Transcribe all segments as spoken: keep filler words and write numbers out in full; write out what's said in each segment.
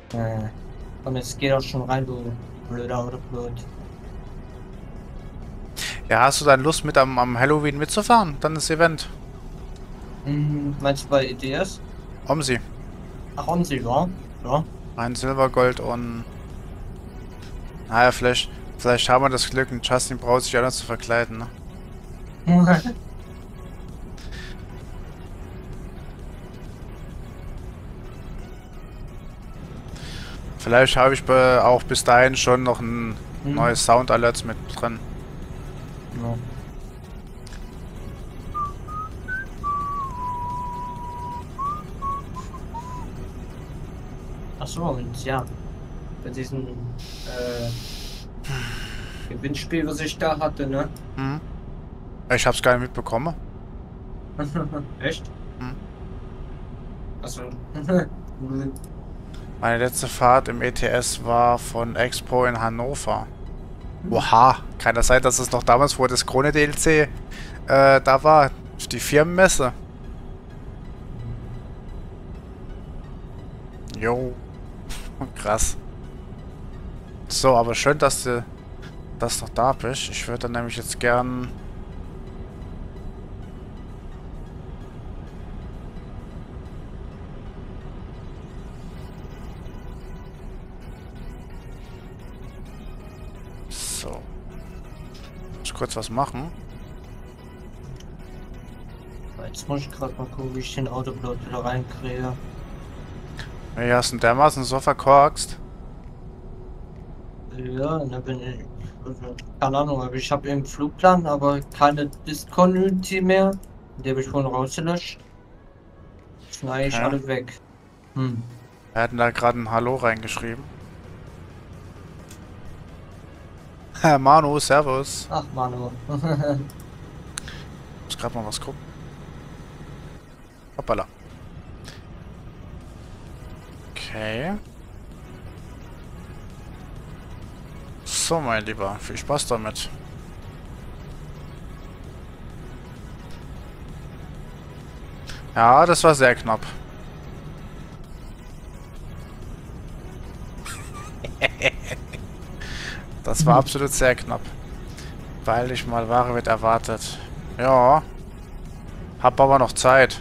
Äh, und jetzt geh doch schon rein, du blöder Autopilot. Ja, hast du dann Lust mit am, am Halloween mitzufahren? Dann das Event. Hm, meinst du bei E D S? Omsi. Ach, haben sie, ja. Ja. Ein Silbergold und... Naja, vielleicht, vielleicht haben wir das Glück und Justin braucht sich auch noch zu verkleiden, ne? Vielleicht habe ich bei, auch bis dahin schon noch ein Hm, neues Sound Alerts mit drin. ja. Ach so, und ja, bei diesem äh, Gewinnspiel, was ich da hatte, ne? Hm? Ich hab's gar nicht mitbekommen. Echt? Hm? Also, Meine letzte Fahrt im E T S war von Expo in Hannover. Oha, kann das sein, dass es noch damals, wo das Krone-D L C äh, da war? Die Firmenmesse. Jo, krass. So, aber schön, dass du das noch da bist. Ich würde dann nämlich jetzt gern... So, muss kurz was machen. jetzt muss ich gerade mal gucken, wie ich den Autopilot wieder reinkriege. Ja, hast du dermaßen so verkorkst. Ja, da bin ich. Also, keine Ahnung, aber ich habe im Flugplan, aber keine Disc-Community mehr. Die habe ich vorhin rausgelöscht. Sind eigentlich Okay. alle weg. Hm. Wir hatten da gerade ein Hallo reingeschrieben. Manu, servus. Ach, Manu. Muss gerade mal was gucken. Hoppala. Okay. So, mein Lieber. Viel Spaß damit. Ja, das war sehr knapp. Das war absolut sehr knapp. Weil ich mal Ware wird erwartet. Ja. Hab aber noch Zeit.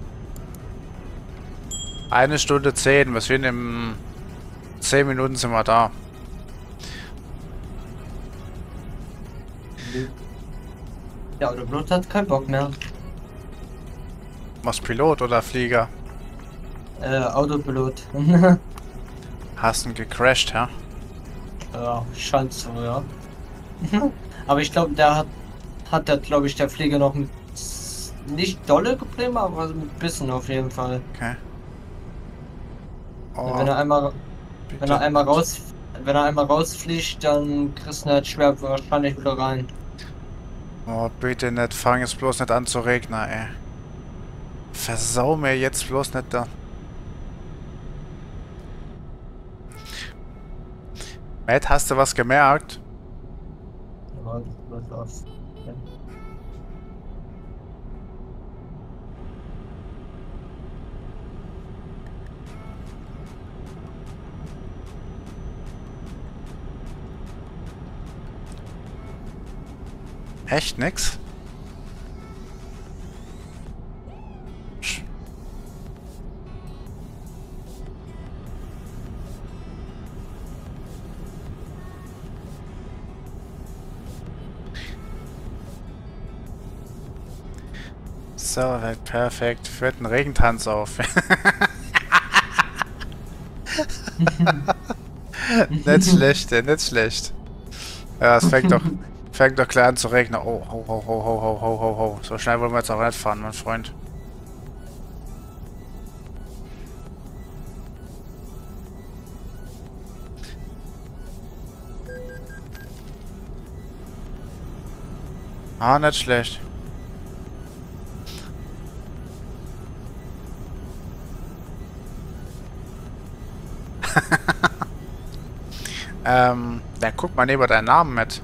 Eine Stunde zehn. Wir sind in zehn Minuten sind wir da. Der Autopilot hat keinen Bock mehr. Was Pilot oder Flieger? Äh, Autopilot. Hast du gecrashed, ja? Ja, scheint so, ja. Aber ich glaube, der hat, hat der, glaube ich, der Flieger noch mit nicht dolle Probleme, aber mit bisschen auf jeden Fall. Okay. Wenn Oh, er einmal, wenn bitte er einmal nicht. raus, wenn er einmal rausfliegt, dann kriegst du halt schwer wahrscheinlich wieder rein. Oh, bitte nicht. Fang jetzt bloß nicht an zu regnen, ey. Versau mir jetzt bloß nicht da. Matt, hast du was gemerkt? Ja, das war's. Ja. Echt nix? Sch- So, perfekt. Führt einen Regentanz auf. Nicht schlecht, ey, nicht schlecht. Ja, es fängt doch, fängt doch klar an zu regnen. Oh, ho, ho, ho, ho, ho, ho, ho, ho. So schnell wollen wir jetzt auch nicht fahren, mein Freund. Ah, nicht schlecht. Ähm, ja, guck mal neben deinen Namen mit.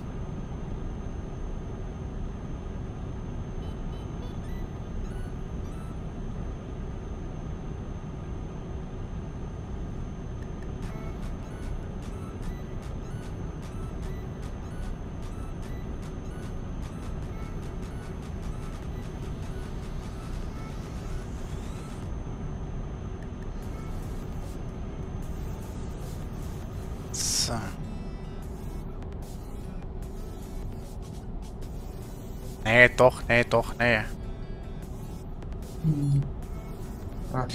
So. Nee, doch, nee, doch, nee. Hm. Ah.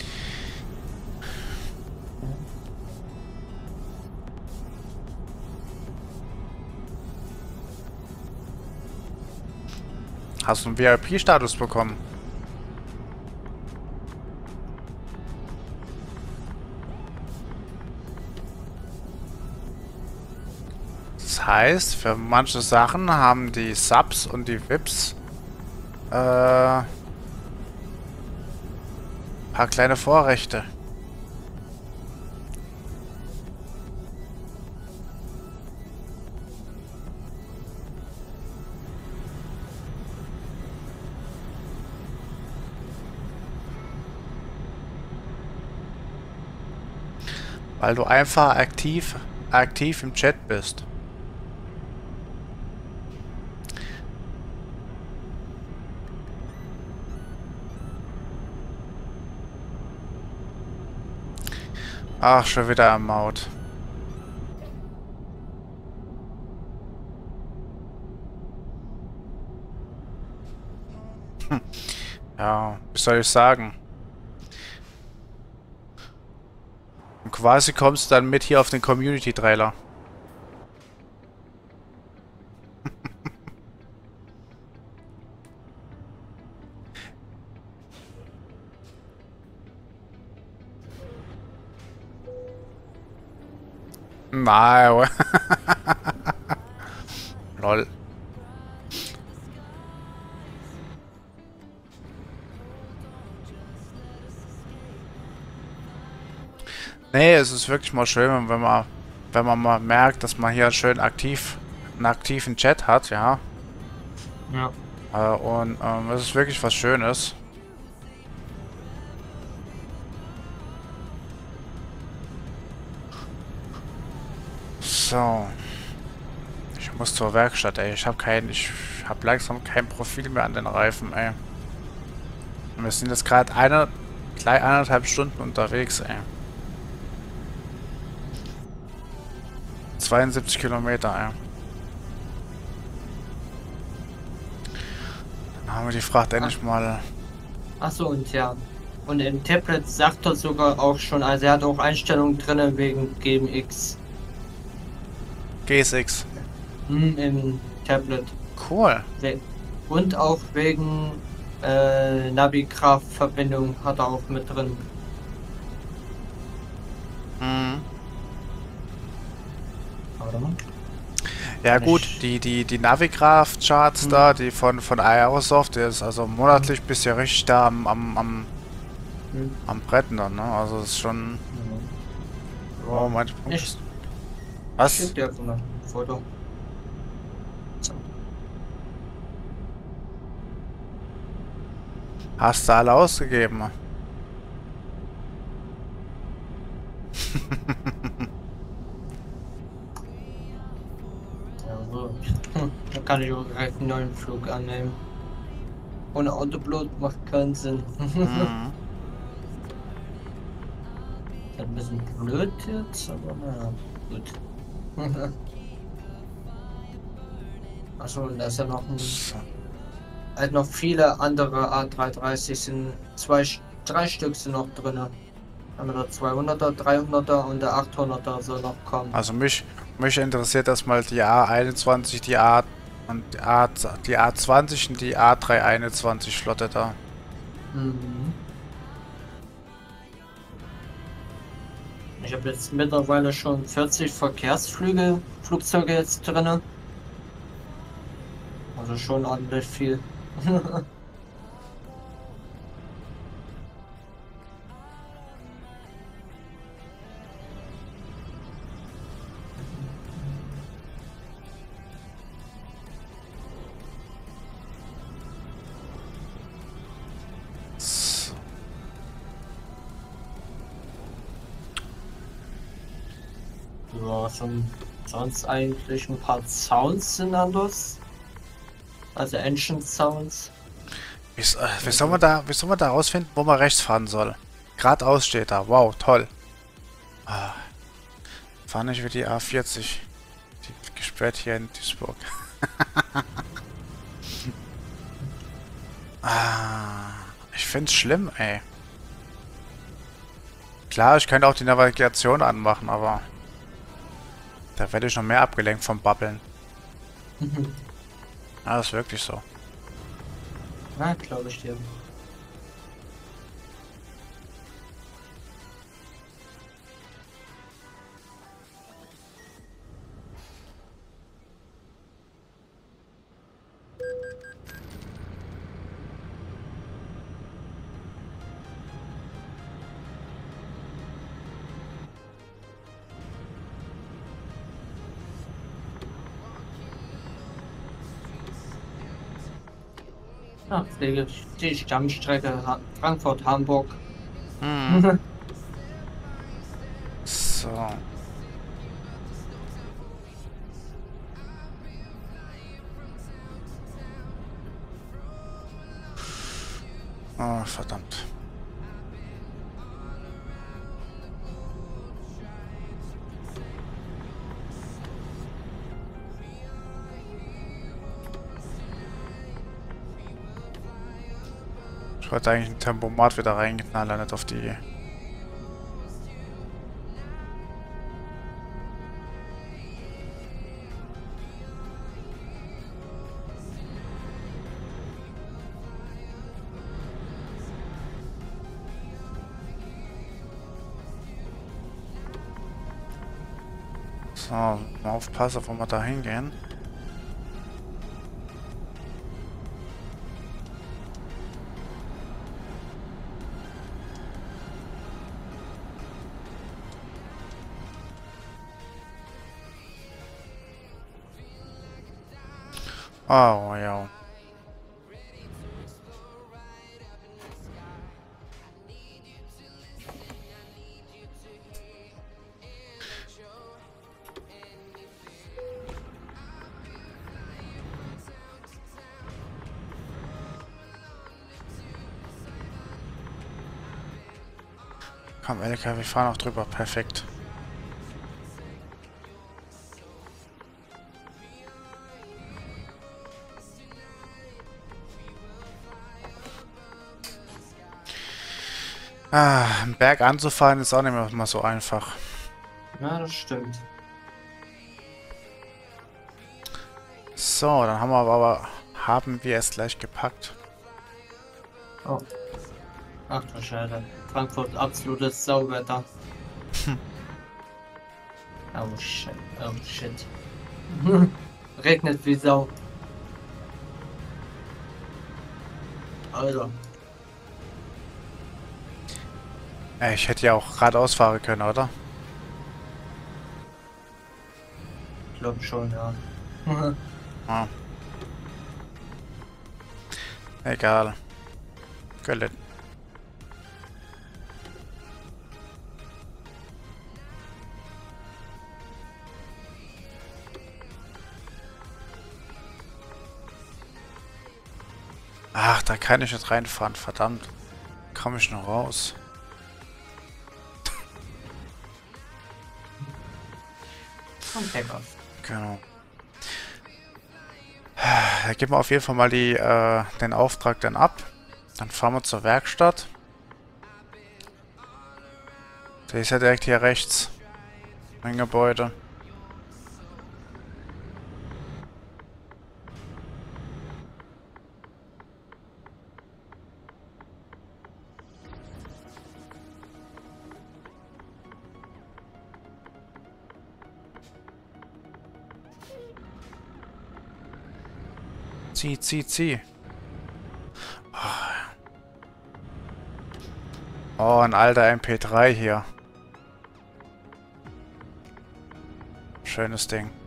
Hast du einen V I P-Status bekommen? Das heißt, für manche Sachen haben die Subs und die V I Ps äh, paar kleine Vorrechte. Weil du einfach aktiv, aktiv im Chat bist. Ach, schon wieder am Maut. Hm. Ja, was soll ich sagen? Und quasi kommst du dann mit hier auf den Community-Trailer. Nein. Lol. Nee, es ist wirklich mal schön, wenn man, wenn man mal merkt, dass man hier schön aktiv, einen aktiven Chat hat, ja. Ja. Äh, und ähm, es ist wirklich was Schönes. So. Ich muss zur Werkstatt, ey. Ich habe kein, ich habe langsam kein Profil mehr an den Reifen, ey. Und wir sind jetzt gerade eine, gleich eineinhalb Stunden unterwegs, ey. zweiundsiebzig Kilometer, ey. Dann haben wir die Fracht endlich mal. Achso, und ja. Und im Tablet sagt er sogar auch schon, also er hat auch Einstellungen drin wegen G M X. G S X. Hm, im Tablet. Cool. Und auch wegen äh, Navigraph-Verbindung hat er auch mit drin. Mhm. Warte mal. Ja Kann gut, ich- die, die, die Navigraph-Charts Mhm. da, die von, von Aerosoft, der ist also monatlich bist ja richtig da am, am, am, Hm. am Bretten dann, ne? Also das ist schon. Ja. Oh, manche Punkte. Ich Was? schick dir einfach mal ein Foto. So. Hast du alle ausgegeben? Ja, so. Da kann ich auch direkt einen neuen Flug annehmen. Ohne Autopilot macht keinen Sinn. Mhm. Ist ein bisschen blöd jetzt, aber naja, gut. Achso, und da ist ja noch ein, So. halt noch viele andere A drei dreißig sind, zwei, drei Stück sind noch drin. Haben wir der zweihunderter, dreihunderter und der achthunderter soll noch kommen. Also mich, mich interessiert erstmal die A einundzwanzig, die A und die A, die A zwanzig und die A dreihunderteinundzwanzig Flotte da. Mhm. Ich habe jetzt mittlerweile schon vierzig Verkehrsflüge, Flugzeuge jetzt drin. Also schon ordentlich viel. So. Ja, schon sonst eigentlich ein paar Sounds sind anders. Also Engine Sounds. Wie, s- äh, wie, soll man da, wie soll man da rausfinden, wo man rechts fahren soll? Geradeaus steht da. Wow, toll. Ah. Fahr nicht wie die A vierzig. Die wird gesperrt hier in Duisburg. ah, ich find's schlimm, ey. Klar, ich könnte auch die Navigation anmachen, aber da werde ich noch mehr abgelenkt vom Babbeln. Ja, das ist wirklich so. Na, glaube ich dir. Ach, Pflege, die Stammstrecke Ha- Frankfurt-Hamburg. Hm. So. Oh, verdammt. Ich wollte eigentlich ein Tempomat wieder reinknallen, nicht auf die... So, mal aufpassen, wo wir da hingehen. Oh, ja. Komm, L K W, wir fahren auch drüber. Perfekt. Ah, einen Berg anzufahren ist auch nicht mehr mal so einfach. Ja, das stimmt. So, dann haben wir aber haben wir es gleich gepackt. Oh. Ach du Scheiße. Frankfurt, absolutes Sauwetter. Oh shit, oh shit. Regnet wie Sau. Alter. Ey, ich hätte ja auch geradeaus fahren können, oder? Ich glaube schon, ja. Ah. Egal. Gelitten. Ach, da kann ich nicht reinfahren, verdammt. Komme ich noch raus? Und Hacker. Genau. Da geben wir auf jeden Fall mal die, äh, den Auftrag dann ab. Dann fahren wir zur Werkstatt. Der ist ja direkt hier rechts. Mein Gebäude. Zieh, zieh, zieh. Oh, ein alter M P drei hier. Schönes Ding.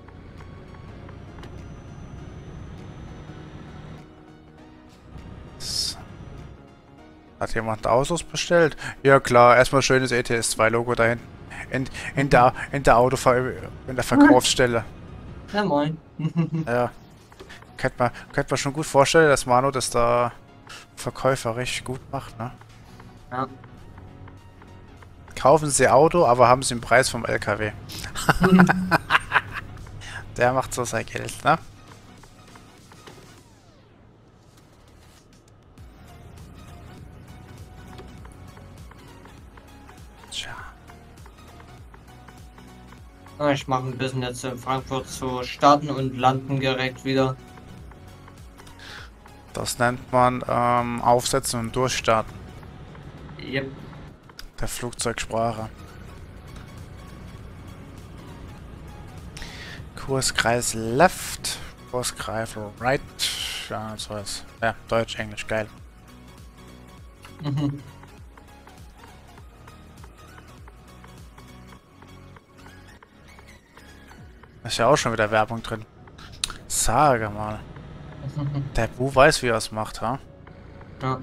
So. Hat jemand Autos bestellt? Ja klar, erstmal schönes E T S zwei Logo da hinten. In, in der, in der Autover in der Verkaufsstelle. Ja, moin. Ja. Könnte man, könnte man schon gut vorstellen, dass Manu das da verkäuferisch gut macht, ne? Ja. Kaufen Sie Auto, aber haben Sie den Preis vom L K W. Der macht so sein Geld, ne? Tja. Ich mache ein bisschen jetzt in Frankfurt zu starten und landen direkt wieder. Das nennt man ähm, Aufsetzen und Durchstarten. Yep. Der Flugzeugsprache. Kurskreis left, Kurskreis right. Ja, so ist. Ja, Deutsch, Englisch, geil. Mhm. Ist ja auch schon wieder Werbung drin. Sage mal. Der Bu weiß, wie er es macht, ha? Ja.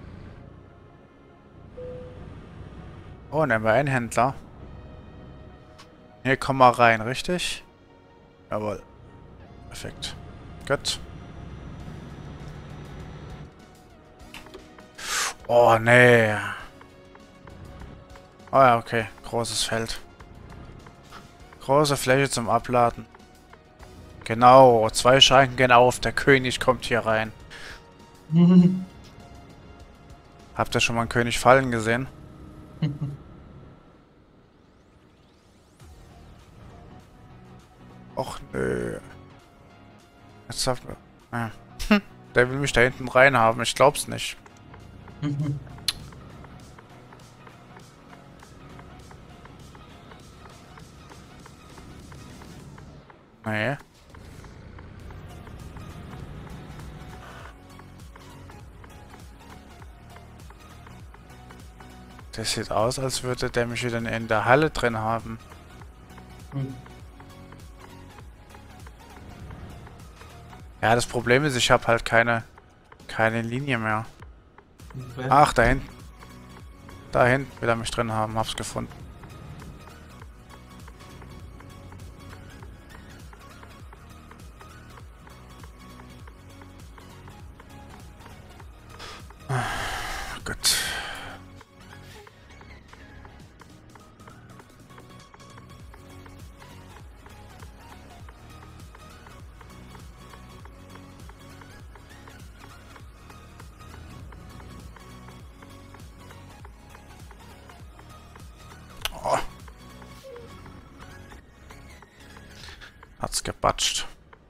Oh, nehmen wir einen Händler. Hier, komm mal rein, richtig? Jawohl. Perfekt. Gut. Oh, nee. Oh ja, okay. Großes Feld. Große Fläche zum Abladen. Genau. Zwei Schranken gehen auf. Der König kommt hier rein. Habt ihr schon mal einen König fallen gesehen? Och nö. Jetzt hat ah. Der will mich da hinten rein haben. Ich glaub's nicht. Nee. Das sieht aus, als würde der mich wieder in der Halle drin haben. Ja, das Problem ist, ich habe halt keine keine Linie mehr. Okay. Ach, da hinten. Da hinten will er mich drin haben. Hab's gefunden. Gut. Oh. Hat's gebatscht.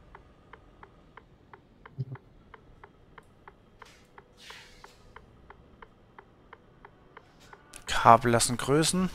Kabel lassen größen.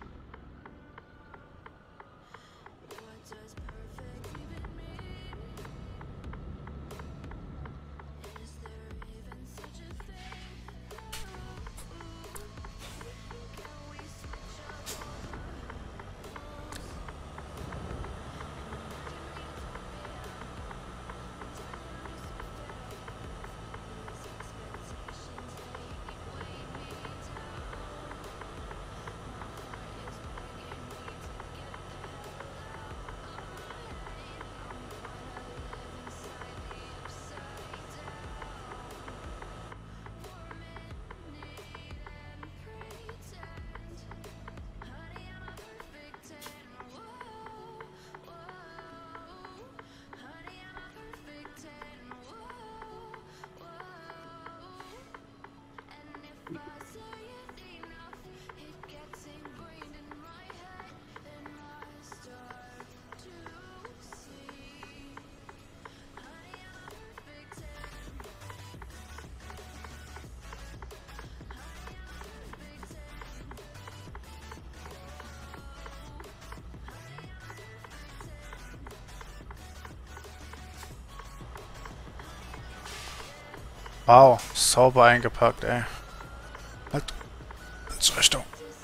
Wow, sauber eingepackt, ey. Halt. Zur Richtung.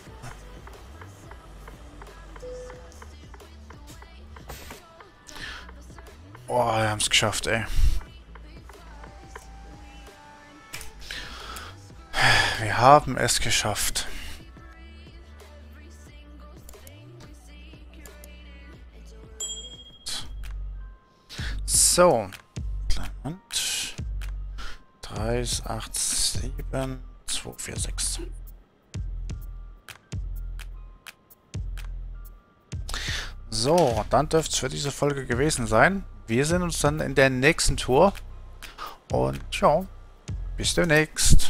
Oh, wir haben es geschafft, ey. Wir haben es geschafft. So. Moment. drei acht sieben zwei vier sechs. So, dann dürfte es für diese Folge gewesen sein. Wir sehen uns dann in der nächsten Tour. Und ja, bis demnächst.